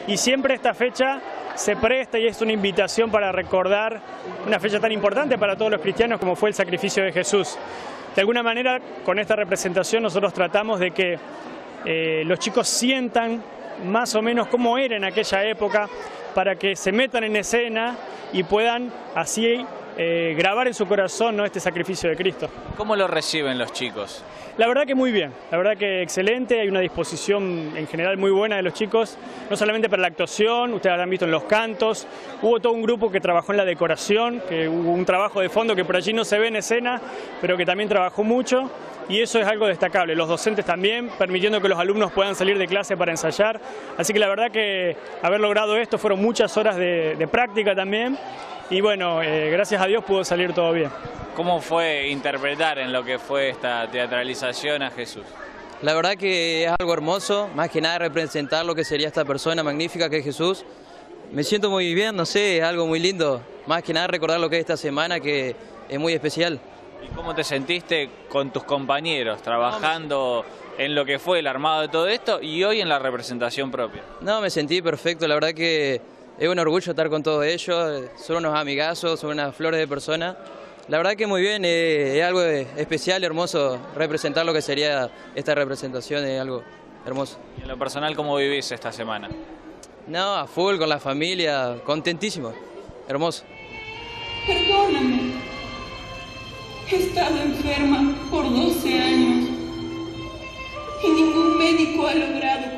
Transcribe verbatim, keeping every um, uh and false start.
y siempre esta fecha se presta y es una invitación para recordar una fecha tan importante para todos los cristianos como fue el sacrificio de Jesús. De alguna manera, con esta representación nosotros tratamos de que eh, los chicos sientan más o menos cómo era en aquella época, para que se metan en escena y puedan así eh, grabar en su corazón, ¿no?, este sacrificio de Cristo. ¿Cómo lo reciben los chicos? La verdad que muy bien, la verdad que excelente, hay una disposición en general muy buena de los chicos, no solamente para la actuación, ustedes habrán visto en los cantos, hubo todo un grupo que trabajó en la decoración, que hubo un trabajo de fondo que por allí no se ve en escena, pero que también trabajó mucho, y eso es algo destacable. Los docentes también, permitiendo que los alumnos puedan salir de clase para ensayar, así que la verdad que haber logrado esto fueron muchas horas de, de práctica también, y bueno, eh, gracias a Dios pudo salir todo bien. ¿Cómo fue interpretar en lo que fue esta teatralización a Jesús? La verdad que es algo hermoso, más que nada representar lo que sería esta persona magnífica que es Jesús. Me siento muy bien, no sé, es algo muy lindo, más que nada recordar lo que es esta semana, que es muy especial. ¿Y cómo te sentiste con tus compañeros trabajando en lo que fue el armado de todo esto y hoy en la representación propia? No, me sentí perfecto, la verdad que es un orgullo estar con todos ellos, son unos amigazos, son unas flores de personas. La verdad que muy bien, eh, es algo especial, hermoso, representar lo que sería esta representación, es algo hermoso. ¿Y en lo personal cómo vivís esta semana? No, a full, con la familia, contentísimo, hermoso. Perdóname, he estado enferma por doce años y ningún médico ha logrado